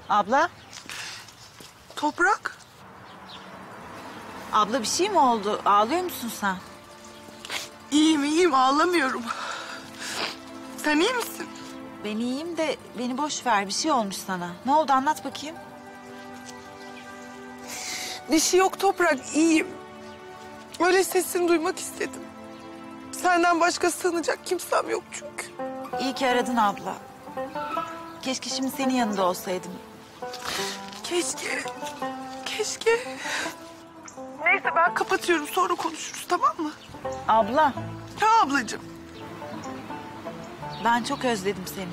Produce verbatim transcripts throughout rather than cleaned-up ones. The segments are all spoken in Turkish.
Abla? Toprak? Abla bir şey mi oldu? Ağlıyor musun sen? İyiyim iyiyim ağlamıyorum. Sen iyi misin? Ben iyiyim de beni boş ver. Bir şey olmuş sana. Ne oldu anlat bakayım. Bir şey yok Toprak, iyiyim. Öyle sesini duymak istedim. Senden başka sığınacak kimsem yok çünkü. İyi ki aradın abla. Keşke şimdi senin yanında olsaydım. Keşke, keşke. Neyse ben kapatıyorum, sonra konuşuruz, tamam mı? Abla, Ya ablacığım. ben çok özledim seni.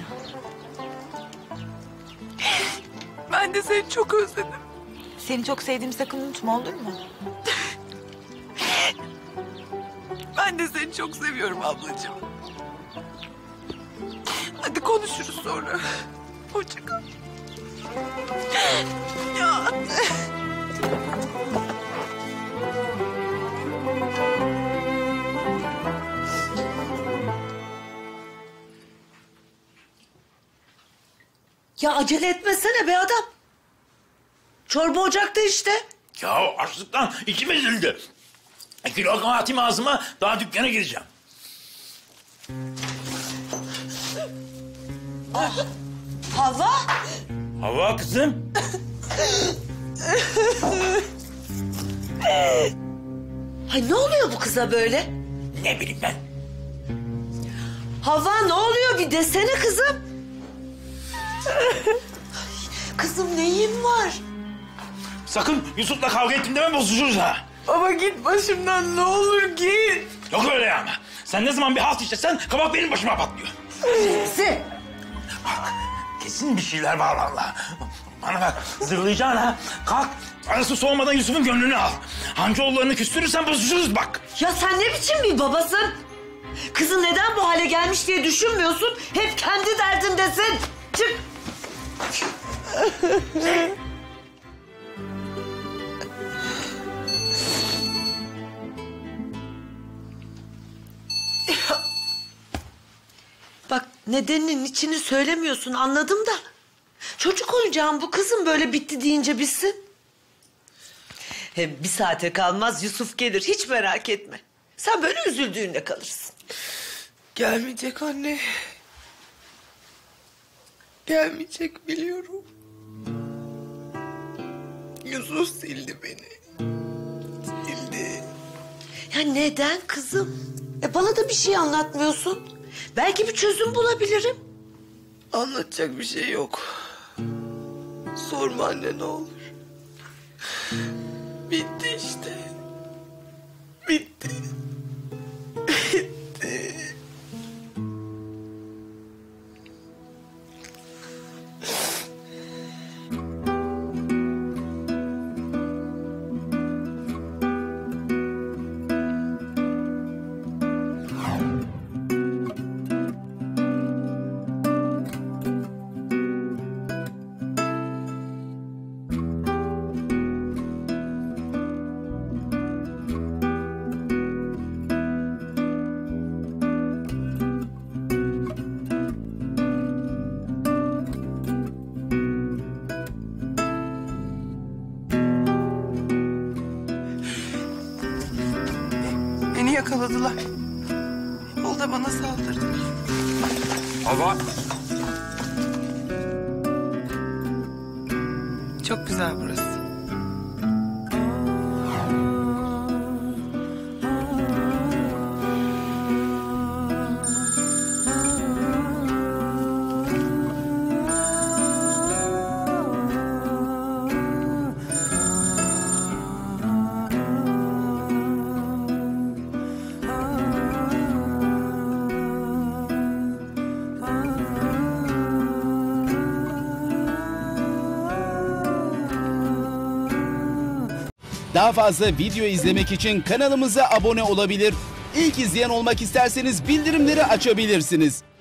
Ben de seni çok özledim. Seni çok sevdiğimi sakın unutma, olur mu? Ben de seni çok seviyorum ablacığım. Hadi konuşuruz sonra. Hoşça kal. Ya. Ya acele etmesene be adam. Çorba ocakta işte. Ya açlıktan içim ezildi. İki lokma atayım ağzıma, daha dükkana gireceğim. Hava. Hava kızım. Ay ne oluyor bu kıza böyle? Ne bileyim ben. Hava ne oluyor bir desene kızım. Kızım neyin var? Sakın Yusuf'la kavga ettim deme, bozuşuruz ha. Baba git başımdan, ne olur git. Yok öyle ya ama. Sen ne zaman bir halt işlesen kabak benim başıma patlıyor. Sen. Bak kesin bir şeyler var vallahi. Bana bak zırlayacaksın ha. Kalk arası soğumadan Yusuf'un gönlünü al. Hancıoğullarını küstürürsen bozuşuruz bak. Ya sen ne biçim bir babasın? Kızın neden bu hale gelmiş diye düşünmüyorsun. Hep kendi derdindesin. Çık. Bak nedeninin içini söylemiyorsun anladım da. Çocuk oyuncağım bu kızım, böyle bitti deyince bitsin. Hem bir saate kalmaz Yusuf gelir, hiç merak etme. Sen böyle üzüldüğünde kalırsın. Gelmeyecek anne. Gelmeyecek biliyorum. Yusuf sildi beni. Sildi. Ya neden kızım? E bana da bir şey anlatmıyorsun. Belki bir çözüm bulabilirim. Anlatacak bir şey yok. Sorma anne ne olur. Bitti işte. Bitti. Bitti. Beni yakaladılar. Yolda bana saldırdılar. Hava. Çok güzel burası. Daha fazla video izlemek için kanalımıza abone olabilir. İlk izleyen olmak isterseniz bildirimleri açabilirsiniz.